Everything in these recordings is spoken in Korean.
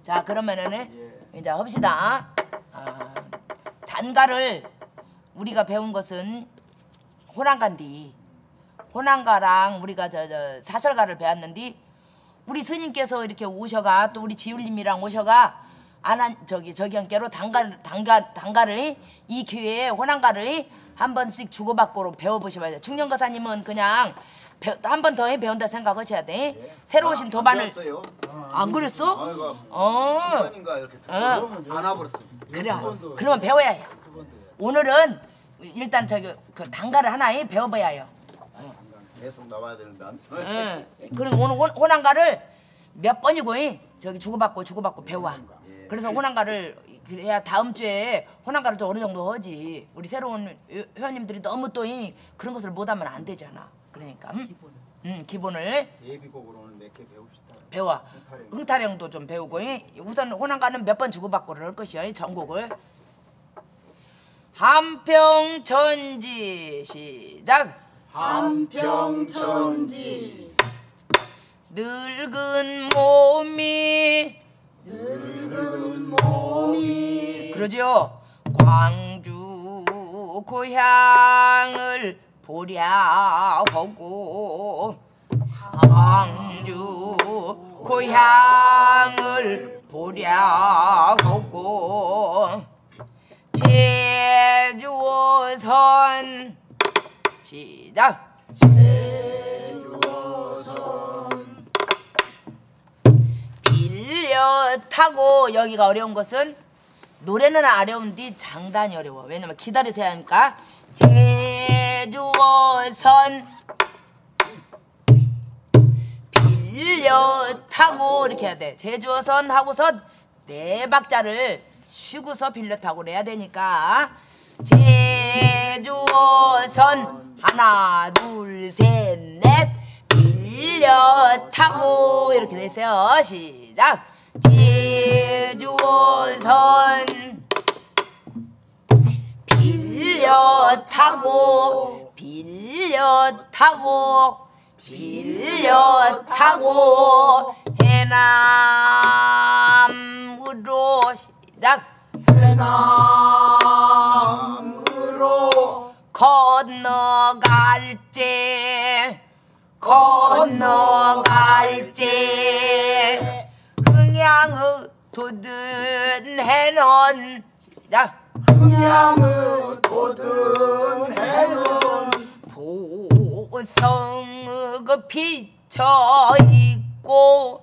자 그러면은 이제 합시다. 단가를 우리가 배운 것은 호랑가인데 호랑가랑 우리가 저 사철가를 배웠는데 우리 스님께서 이렇게 오셔가 또 우리 지율님이랑 오셔가 저기한께로 단가를 이 기회에 호랑가를 한 번씩 주고받고로 배워보셔야 돼요. 중년거사님은 그냥 한 번 더 배운다 생각하셔야 돼. 새로 오신 도반을 안 그랬어? 순간인가 이렇게 안 와버렸어요. 그래. 그러면 배워야 해요. 오늘은 일단 그 단가를 하나 배워봐야 해요. 계속 나와야 되는데. 그리고 오늘 호랑가를 몇 번이고 저기 주고받고 배워. 그래서 호랑가를 그래야 다음 주에 호랑가를 좀 어느 정도 하지. 우리 새로운 회원님들이 너무 또 그런 것을 못하면 안 되잖아. 그러니까 기본을 예비곡으로 오늘 몇 개 배웁시다. 배워. 흥타령도 좀 배우고 우선 호랑가는 몇 번 주고받고를 할 것이야. 전곡을 한평천지 시작. 한평천지 늙은 몸이 그러죠. 광주 고향을 보랴 하고 광주 고향을 보랴 하고 제주어선 시작. 제주어선 빌려 타고 여기가 어려운 것은 노래는 어려운데 장단이 어려워. 왜냐면 기다리셔야 하니까 제주어선 빌려 타고 이렇게 해야 돼. 제주어선 하고서 네 박자를 쉬고서 빌려 타고 해야 되니까 제주어선 하나 둘 셋 넷 빌려 타고 이렇게 되세요. 시작. 제주어선 빌려 타고 해남으로 시작. 해남으로 건너갈지 흥양의 돋은 해는 시작. 흥양의 돋은 해는 보성의 비쳐있고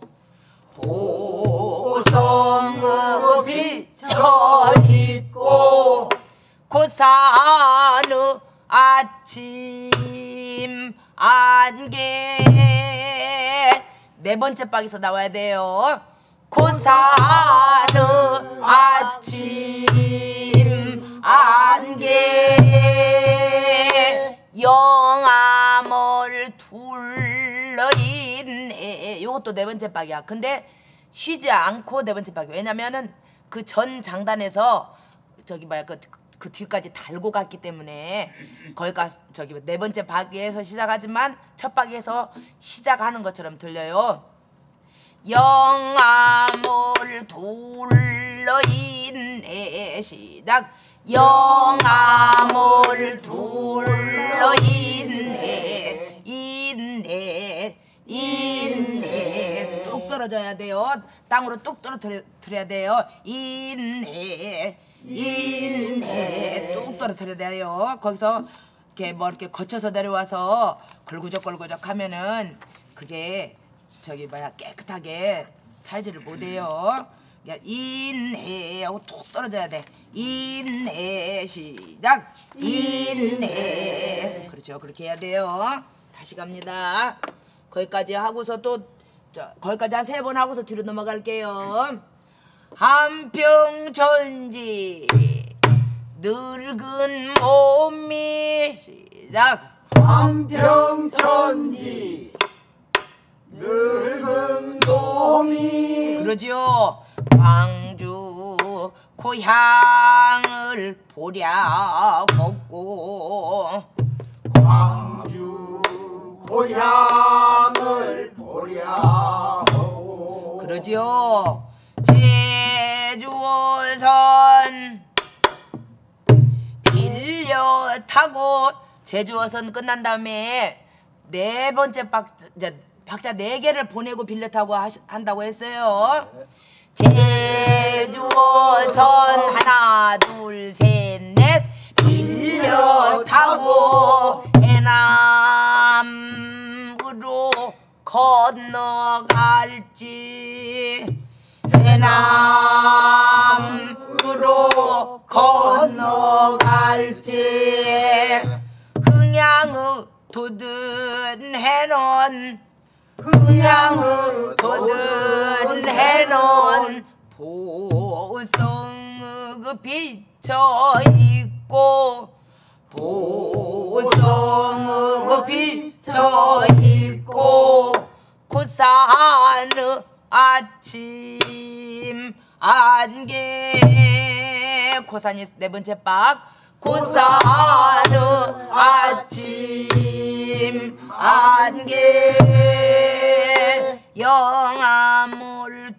고산의 아침 안개 네 번째 박에서 나와야 돼요. 고산의 아침 안개 영암을 둘러있네. 이것도 네 번째 박이야. 근데 쉬지 않고 네 번째 박이야. 왜냐면은 그 전 장단에서 저기 뭐야 그 뒤까지 달고 갔기 때문에 거기가 저기 네 번째 박에서 시작하지만 첫 박에서 시작하는 것처럼 들려요. 영암을 둘러있네. 시작. 영암을 둘러있네. 있네 뚝 떨어져야 돼요. 땅으로 뚝 떨어뜨려야 돼요. 있네 뚝 떨어뜨려야 돼요. 거기서 이렇게 거쳐서 내려와서 걸구적 하면은 그게 저기 뭐야 깨끗하게 살지를 못해요. 인해 하고 툭 떨어져야 돼. 인해 시작. 인해 그렇죠. 그렇게 해야 돼요. 다시 갑니다. 거기까지 하고서 또 거기까지 한 3번 하고서 뒤로 넘어갈게요. 한평천지 늙은 몸이 시작. 한평천지 늙은 몸이 그러지요. 광주 고향을 보랴 걷고 광주 고향을 보랴 하고 그러지요. 타고 제주 어선 끝난 다음에 네 번째 박자 네 개를 보내고 빌려 타고 한다고 했어요. 제주 어선 하나 둘 셋 넷 빌려 타고 해남으로 건너갈지 해남으로 건너갈지 흥양의 돋은 해는 흥양의 돋은 해는 보성의 비쳐있고 보성의 비쳐있고 고산의 아침 안개 고산이 네 번째 박 고산의 아침 안개 영암을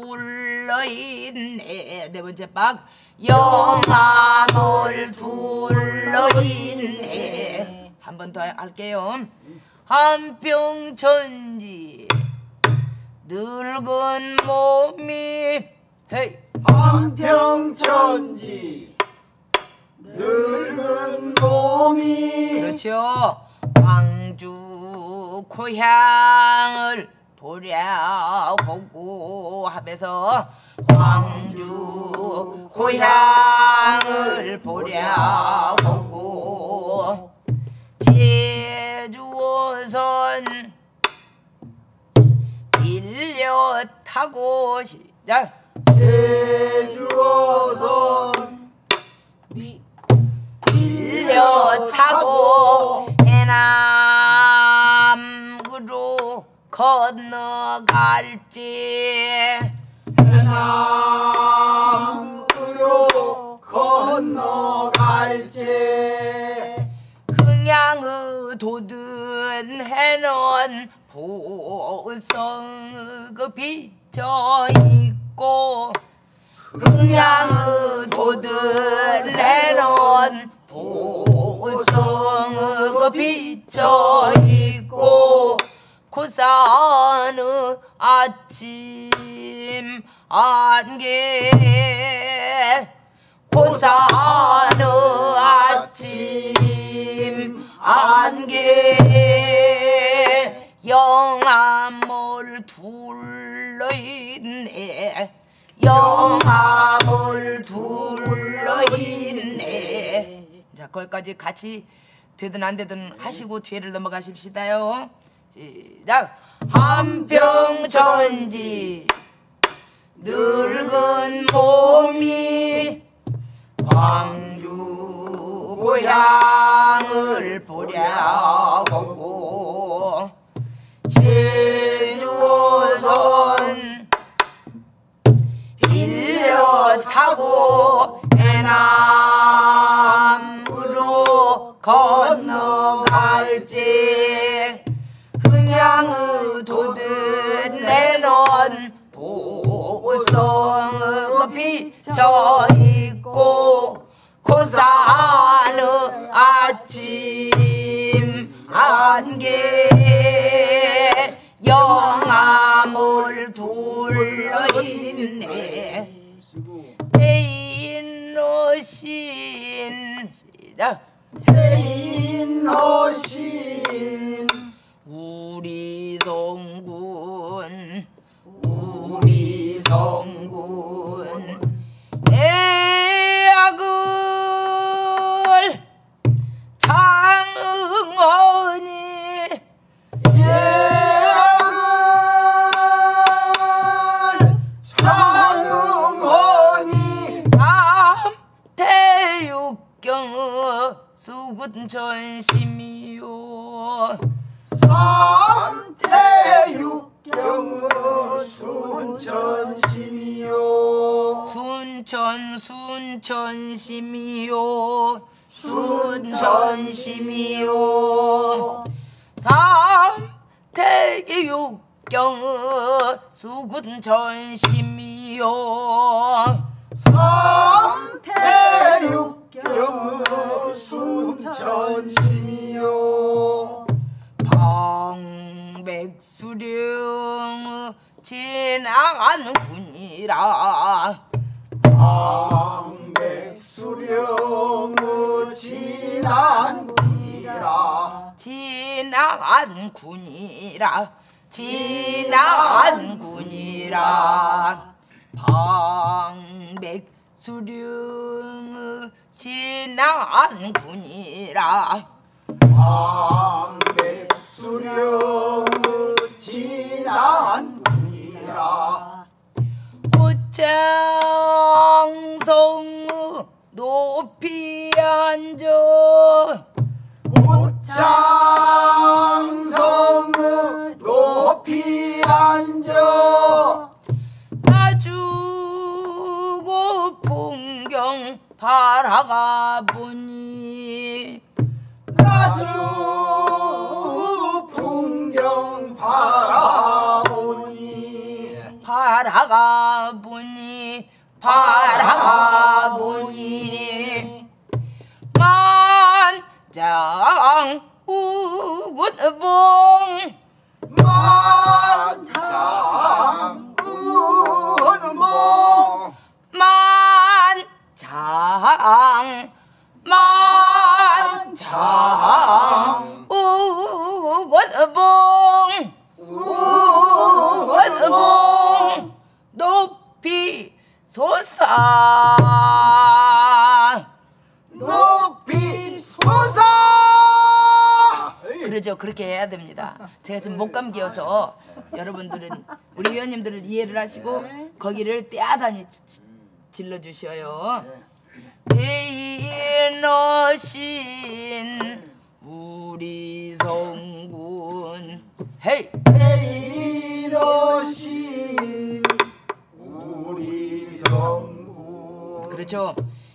둘러있네 네 번째 박 영암을 둘러있네 한 번 더 할게요. 한평천지 늙은 몸이 헤이 한평천지 늙은 몸이 그렇죠. 광주 고향을 보려고 하면서 광주 고향을 보려고 제주어선 빌려 타고 시작 제주어선 빌려 타고 해남으로 건너갈지 해남으로 건너갈지 흥양의 돋은 해는 보성의 비쳐있고 흥양의 돋은 해는 보성의 비쳐있고 고산의 아침 안개 고산의 아침 안개 영암을 둘러있네 영암을 둘러있네 자 거기까지 같이 되든 안 되든 하시고 뒤를 넘어가십시다요. 시작 한평천지 늙은 몸이 광주 고향을 보려고 제주어선 빌려 타고 해남으로 건너갈지 흥양의 돋은 해는 보성의 비쳐있고 고산의 아침 안개 영암을 둘러있네 해인노신 시작 해인노신 우리 성군 애약을 장흥하니 예약을 장흥하니 삼태육경의 수군천심이요 삼태육경의 순천심이요 순천심이요 순천심이요 삼태육경의 수군천심이요 삼태육경의 순천심이요 방백수령 지나간 군이라 방백수령 지난 군이라 지나간 군이라 지나간 군이라 방백수령 지나간 군이라 방백수령 지난 군이라 꽃장성 높이 앉아 꽃장성 높이 앉아 나주고 풍경 바라가 보니 나주 풍경 바라보니 바라가 보니 만장 우군봉 만장 우군봉 만장 우군봉 높이 솟아 높이 솟아 그러죠. 그렇게 해야 됩니다. 제가 지금 목감기여서 여러분들은 우리 위원님들을 이해를 하시고 거기를 떼하다니 질러주셔요. 대인어신 우리 성군 헤이 대인어신 우리 성군 그렇죠.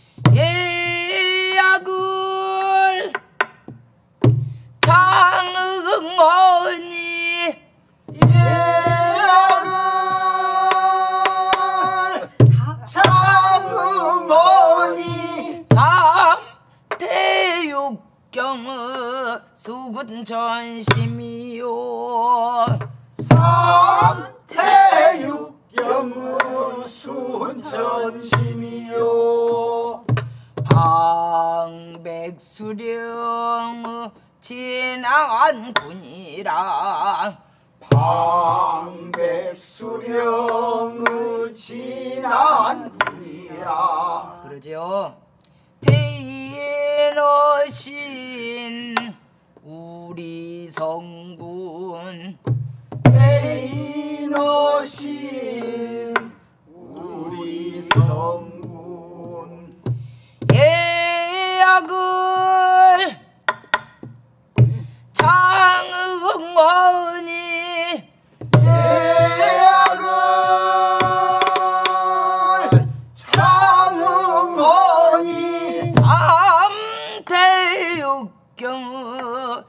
예약을 장흥언니 예약을 장흥언니 삼태육경의 수군전심이요 삼태육경의 순천심이요 방백수령의 지나간 군이라 방백수령의 지난 군이라 그러죠. 대인어신 우리 성군 대인어신 우리 성군 예약을 장흥언니 예약을 장흥언니 삼태육경의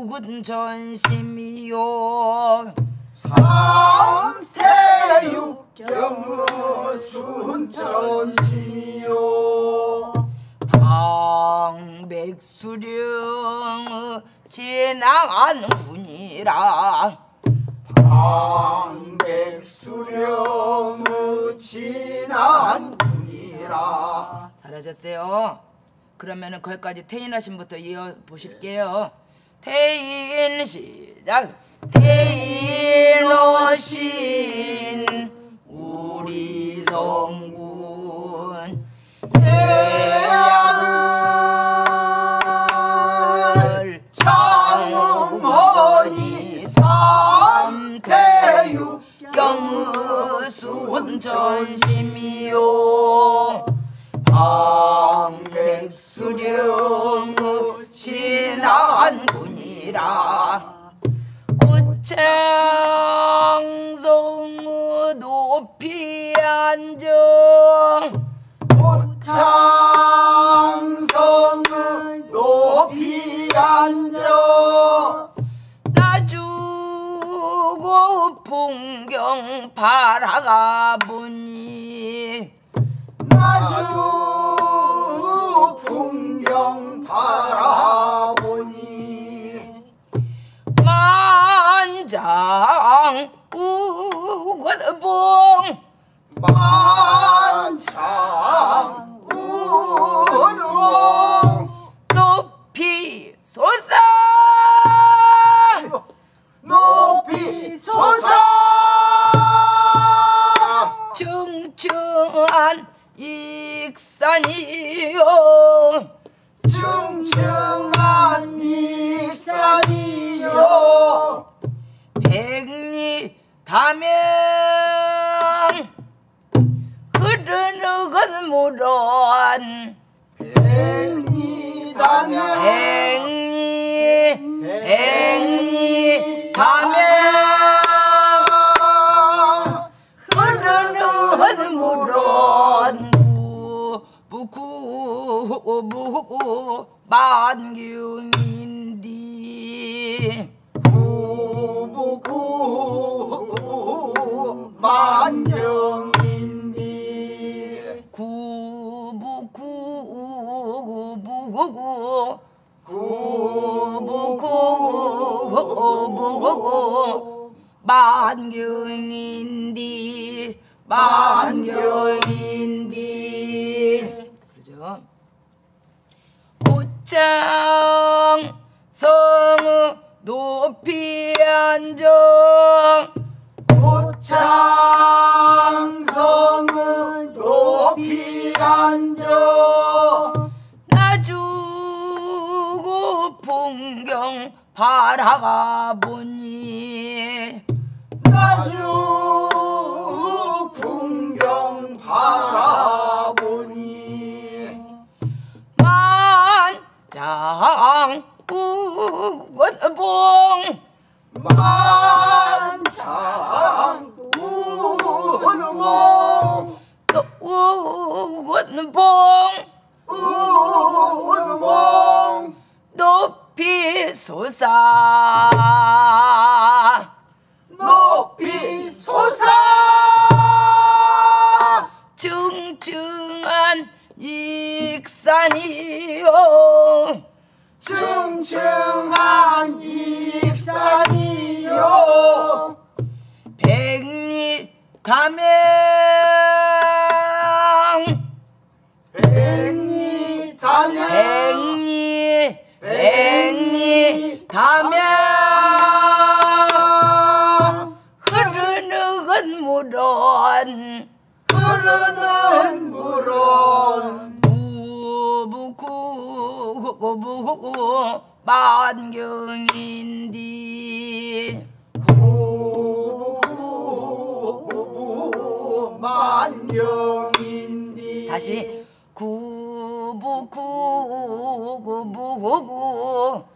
수군전심이요 삼태육경의 순천심이요 방백수령의 지나간 군이라 방백수령의 지난 군이라 잘하셨어요. 그러면은 거기까지 태인어신부터 이어 보실게요. 태인 시작. 태인어신 우리 성군 예약을 장흥언니 삼태육경의 순천심이요 방백수령의 지나간 군이라 꽃장성 높이 앉아 꽃장성 높이 앉아 나주고 풍경 바라가 보니 나주 풍경 바라보니 만장 담양 흐르는 물은 백리 담양 백리 담양 흐르는 물은 부부 만경인디 구부구 만경인디 구부구 만경인디 만경인디 그죠? 꽃장 성의 높이 앉아 꽃창성을 높이 앉아 나주고 풍경 바라보니 나주 풍경 바라보니 만장 우원봉 만창 우원봉 우원봉 우원봉 높이 솟아 높이 솟아 증증한 익산이요 층층한 익산이요 백리 담양 백리 담양 백리 담양 흐르는 물은 흐르는 물은 구부구 만경인디 구부구 만경인디 다시 구부구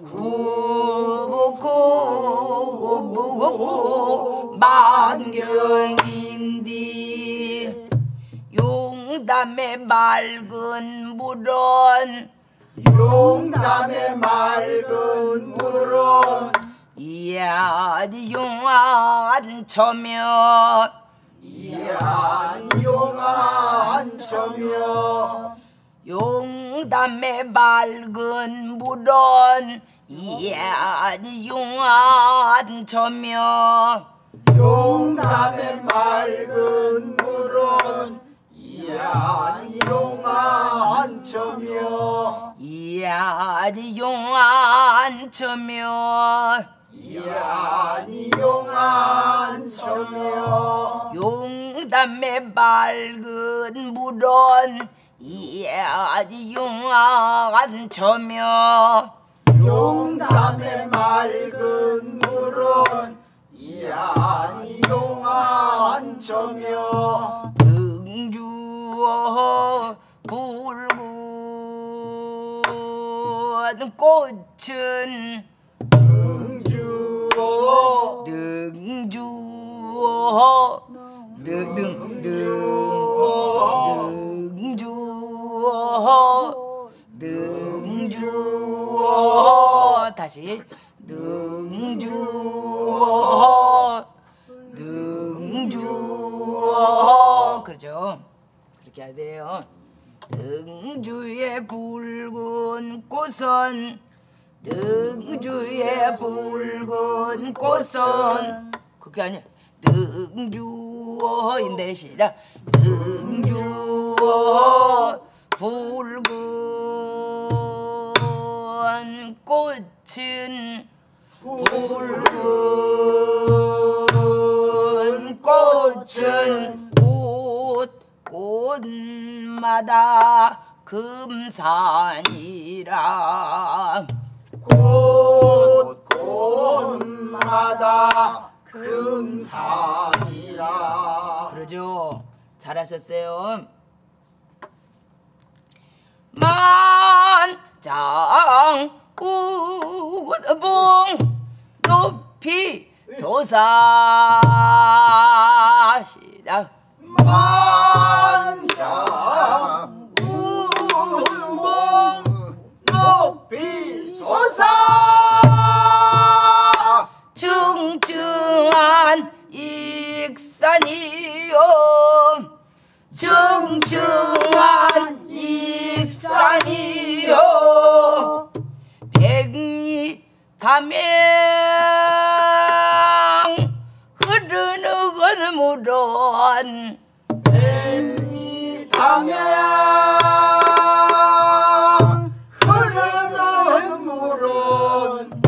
만경인디 용담의 맑은 물은 용담의 맑은 물은 이야디 용안 처며 이안이 용한 처며 용담의 맑은 물은 이야디 용안 처며 용담의 맑은 물은 이안이 용한 처며 이야디 용안 처며 이안이 용한 처며 용담의 맑은 물은 이야디 용안 처며 용담의 맑은 물은 이안이 용한 처며 등주어 붉은 꽃은 능주어 능주어 능주어 다시 능주어 그죠? 그렇게 해야 돼요. 능주의 붉은 꽃은 능주의 붉은 꽃은 그게 아니야. 능주어인데 시작. 능주어 붉은 꽃은 붉은 꽃은 꽃마다 금산이라 꽃마다 금산이라. 그러죠. 잘하셨어요. 만장 우봉 높이 솟아시다. 만장 우봉 높이 솟아 중증한 익산이요 중증한 익산이요 백리 담양 흐르는 물은 백리 담양 흐르는 물은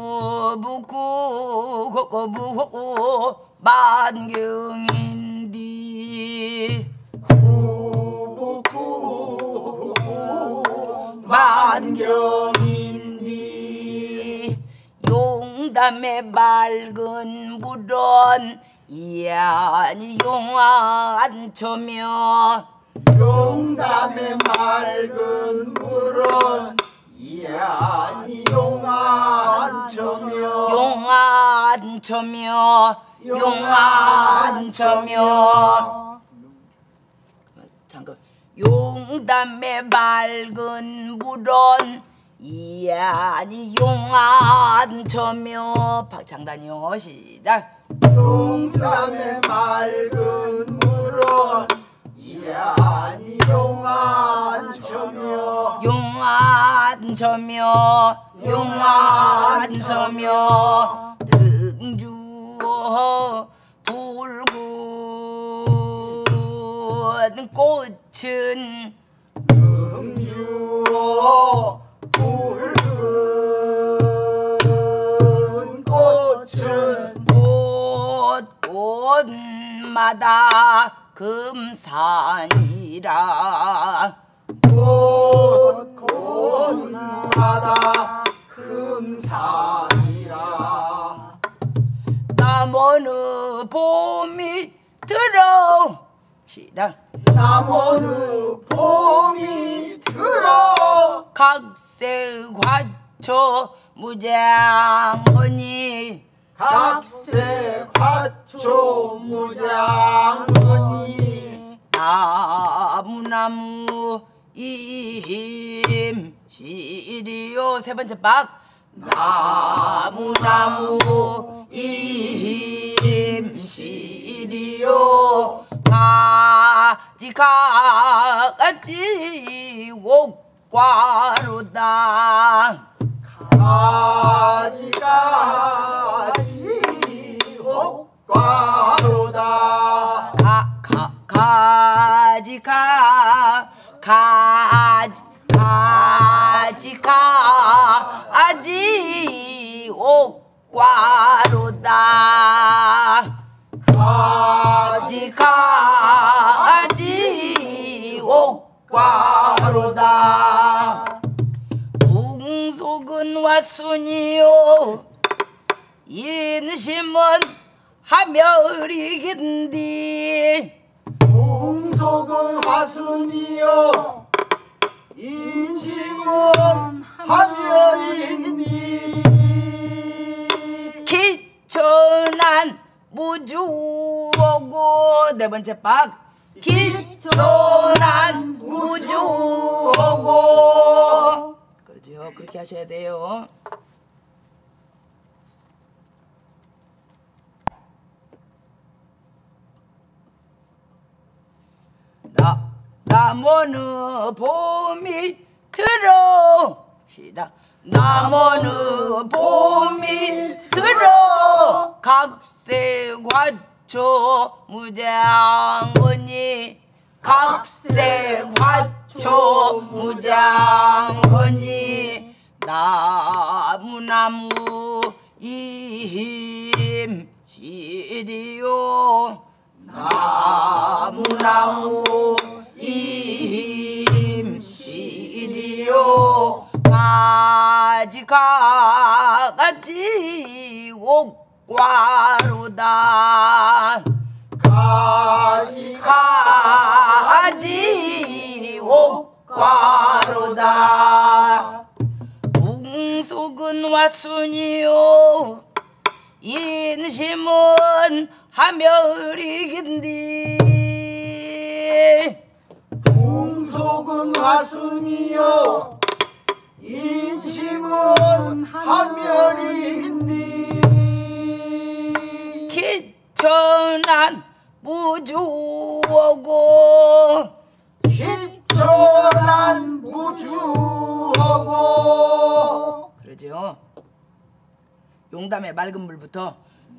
부부구 만경인디 구부구 만경인디 용담의 맑은 물은 이안이 용안초며 용담의 맑은 물은 이안이 용안초며 용안초며 용안초며 잠깐 용담의 맑은 물은 이안이 용안초며 박장단이요 시작 용담의 맑은 물은 이안이 용안초며 용안초며 용안초며 등주어 붉은 꽃은 음주어 붉은 꽃은 곳곳마다 금산이라 곳곳마다 금산이라 남 어느 봄이 들어 시작 남어느 봄이 들어 각색화초 무장언니 각색화초 무장언니 나무나무 임시리요 세 번째 박 나무나무 임시리요 가지가지 옥과로다 가지가지 옥과로다 가지가지 옥과로다 가지가지 옥과로다 웅속은 와순이요 인심은 하멸이긴디 웅속은 화순이요 인심은 하멸이니 기천한 무주오고 네 번째 박 기천한 무주오고 그렇죠 그렇게 하셔야 돼요. 남 어느 봄이 들어 시작 남 어느 봄이 들어 각색화초 무장언니 각색화초 무장언니 나무나무 임시리요 나무나무 임시리요 가지가지 옥과로다 가지 옥과로다 웅속은 왔으니요 인심은 하멸이긴디 웅속은 화순이요 인심은 하멸인디 기천한 무주하고 기천한 무주하고 그러죠. 용담의 맑은 물부터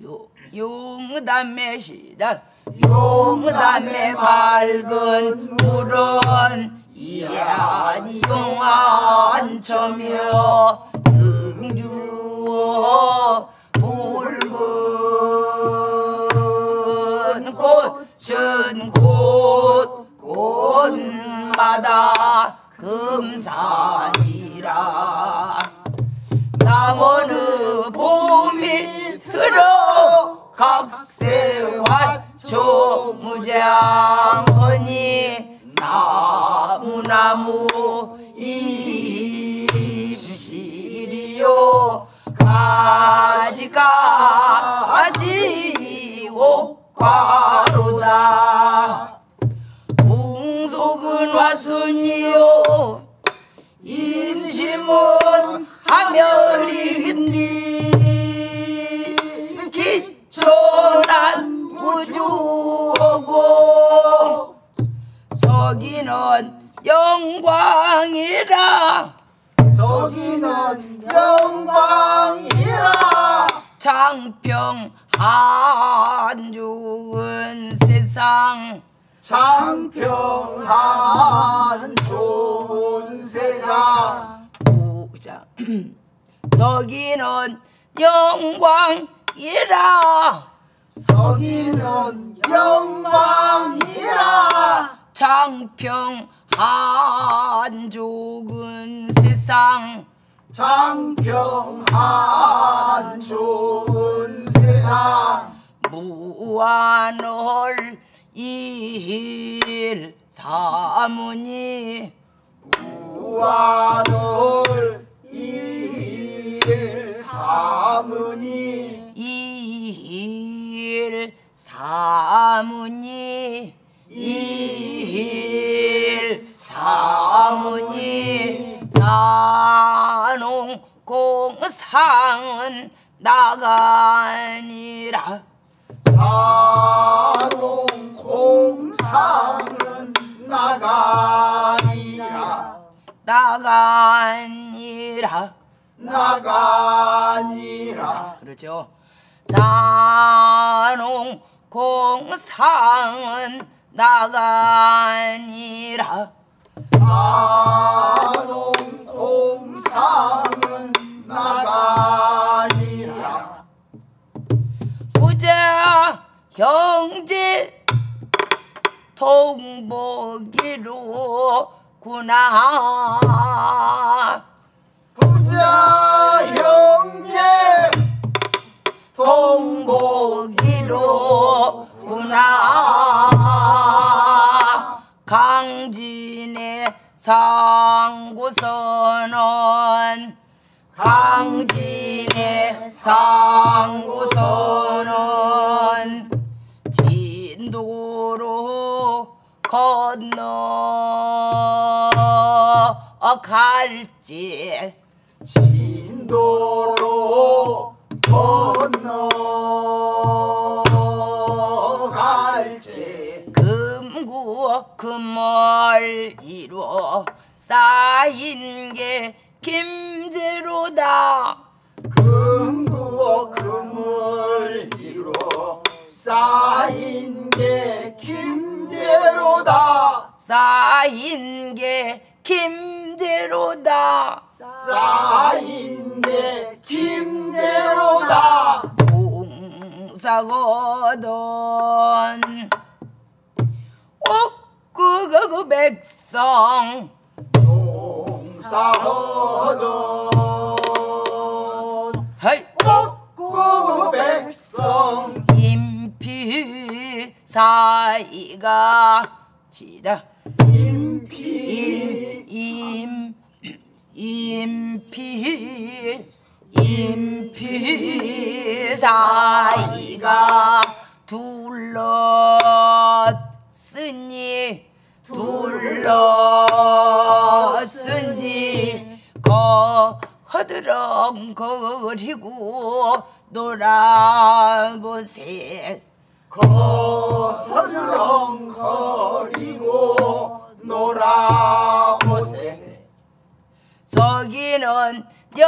용담의 시작 용담의 맑은 물은 이안이 용한 처며 능주어 붉은 꽃은 곳곳마다 금산이라 남어느 봄이 들어 각세화 조무장하니 나무 잎실이요 가지 옥과로다 웅속은 왔으니요 인심은 하멸이긴디 기천한 무주하고 서기는 영광이라 서기는 영광이라 장평 한죽은 세상 장평한 좋은 세상 보자 서기는 영광이라 서기는 영광이라 장평 한죽은 세상 장평한 좋은 세상 무한을 일 사무니 무한을 일 사무니 일 사무니 일 사무니 산홍공상은 나가니라 산홍공상은 나가니라 나가니라 그렇죠. 산홍공상은 나가니라 산홍공상은 나가니라 부자 형제 통보기로구나 부자 형제 통보기로구나 강진의 상구선언 강진의 상구선언 진도로 건너갈지 진도로 건너갈지 금구 금월이로 쌓인 게 김제로다 금구어 금을 이루 쌓인 게 김제로다 쌓인 게 김제로다 쌓인 게 김제로다 봉사거든 옥구그 백성 농사하던 헤이 옥구 백성 사이가 시작 임피 사이가 둘렀으니 거드렁거리고 놀아보세 거드렁거리고 놀아보세 서기는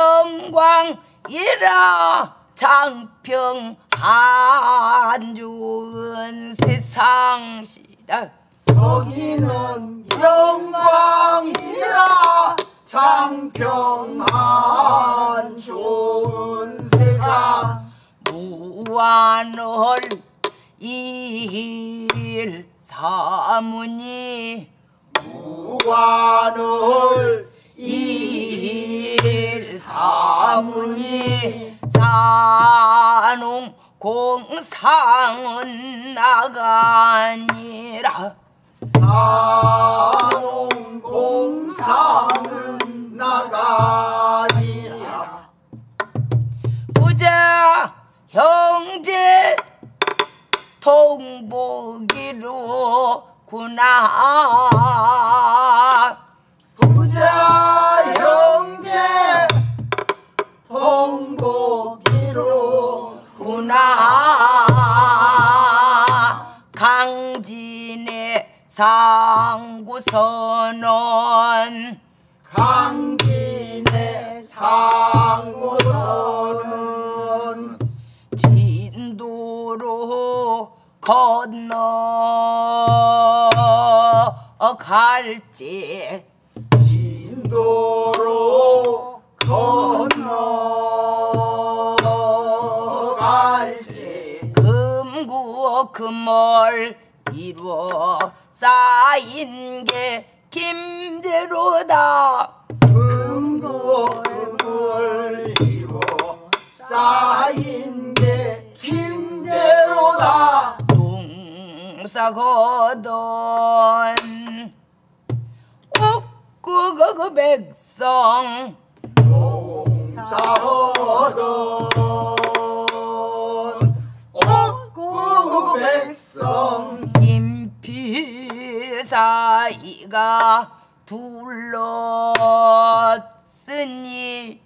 영광이라 장평 안 좋은 세상시다 서기는 영광이라 장평한 좋은 세상 무한을 일 사무니 무관을 일 사무니 산홍 공상은 나가니라 산홍 공상은 나가니라 부자 형제 통보기로구나 부자 형제 통보기로구나 강진의 상구선언 강진의 상고선은 진도로 건너갈지 진도로 건너갈지 금구금을 이루어 쌓인 게 김제로다 금구금을 이루어 쌓인 게 김제로다 농사거던 옥구그 백성 농사하던 옥구 백성 임피사이가 둘렀으니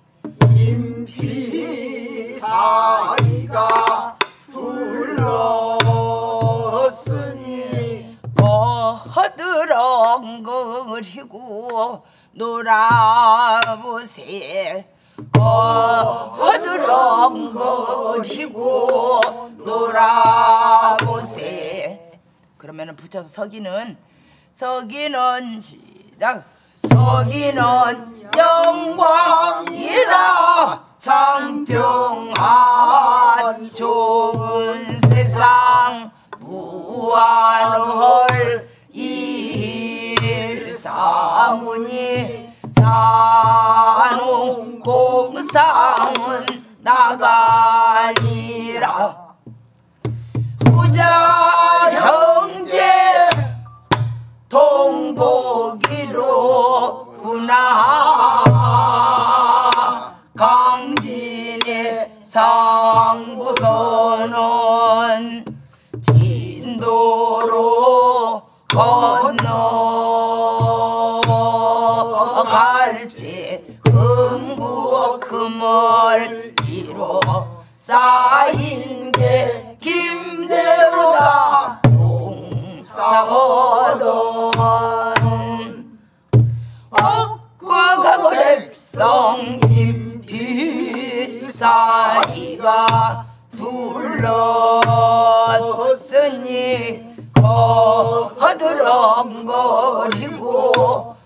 임피사이가 둘렀으니 거드렁거리고 놀아보세 거드렁거리고 놀아보세 그러면은 붙여서 서기는 시작 서기는 영광이라 장평한 좋은 세상 무한을 일사무니 산홍 공상은 나가니라 부자 형제 통보기로구나 강진의 상부선언 진도로 건너갈지 금구금을 이루어 쌓인 게 김대우다 농사거던 옥과가고 백성 임피사이가 둘렀으니 거드렁거리고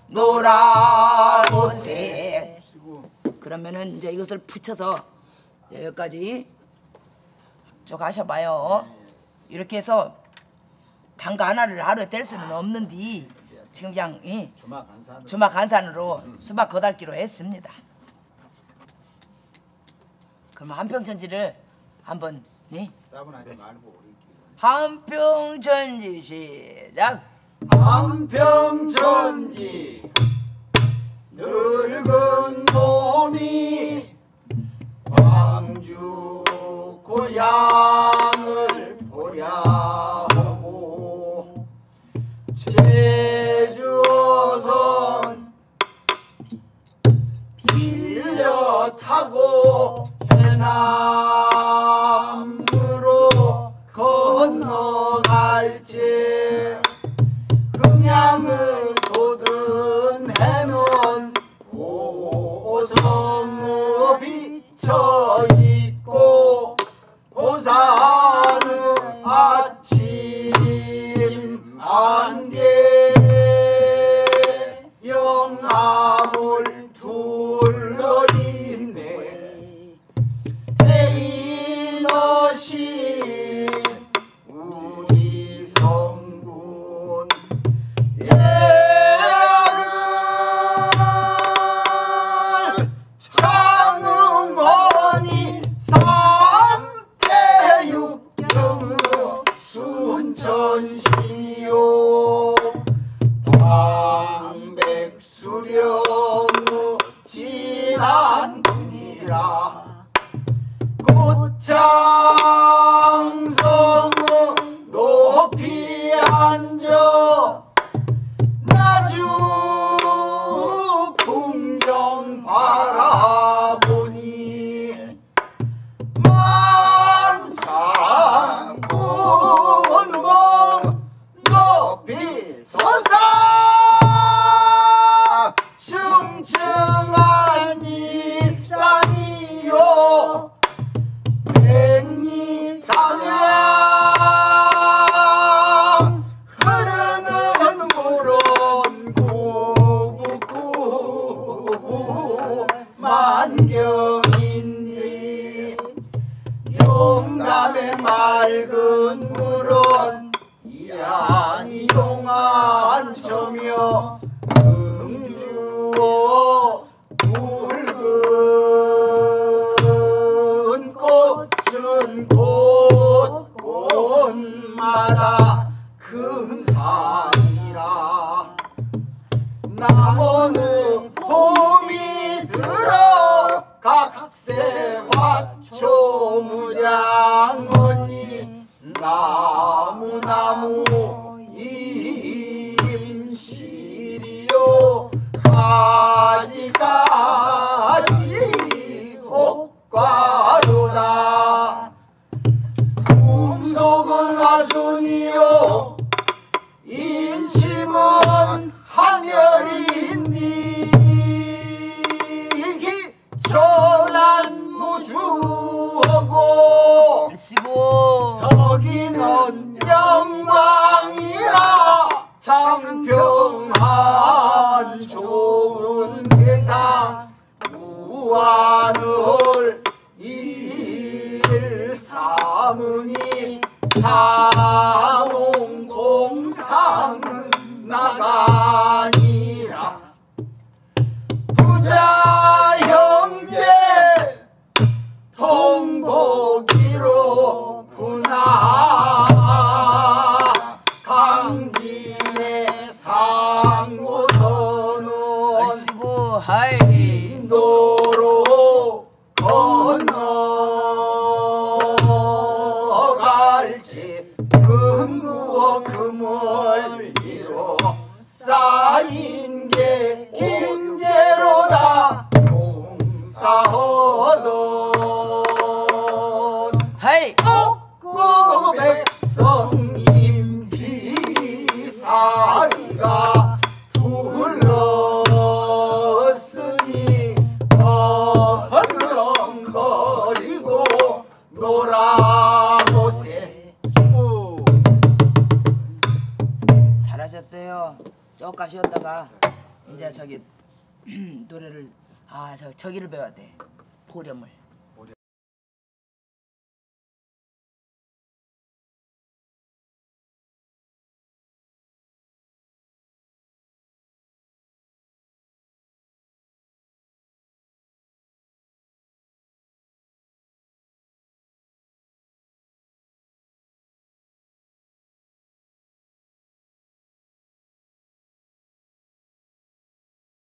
놀아보세 그러면은 이제 이것을 붙여서 여기까지 쭉 하셔봐요 이렇게 해서 단가 하나를 하루에 뗄 수는 없는데 지금 그냥 주막 간산으로 수박 거달기로 했습니다. 그럼 한평천지를 한번 싸분하지 말고 우리 한평천지 시작. 한평천지 늙은 놈이 광주 고향을 보야 하고 제주어선 빌려 타고 해남으로 건너갈지 흥양을 돋은 해는 보성읍 비쳐있고 보사는 아침 안개 영암을 둘러있네 대인어시 우리 성군 예를 장흥원이 삼태육경의 순천심이요 방백수령의 진안군이라 꽃장성의 높이 앉아 나주 풍경 바라보니 만장군공 높이 솟아 층층한 익산이요 백리 담양 흐르는 물은 구구구 만경인데 용담의 맑은 물은 이안이 용안처며 응주어 붉은 꽃은 곳곳마다 금산이라 남원의 봄이 들어 각세 화초 무장하니 나무 임실이요 가지가지 옥과로다 꿈속은 화순이요 인심은 하멸인디 전안무주하고 쓰고 서기는 영광이라 장평한 좋은 세상 무한을 일삼으니 사홍동상은 나가니라 부자 형제 통곡이로 구나 강진의 상고선은 쓰고 하이 인도로 건너갈지 금구어 금을 이뤄 쌓인 게 김제로다 용사하던 하이 옥구 백성 임비사이가 둘렀으니 어드렁거리고 놀아보세. 잘하셨어요. 쪼까 쉬었다가 이제 저기 노래를 저기를 배워야 돼. 보렴을.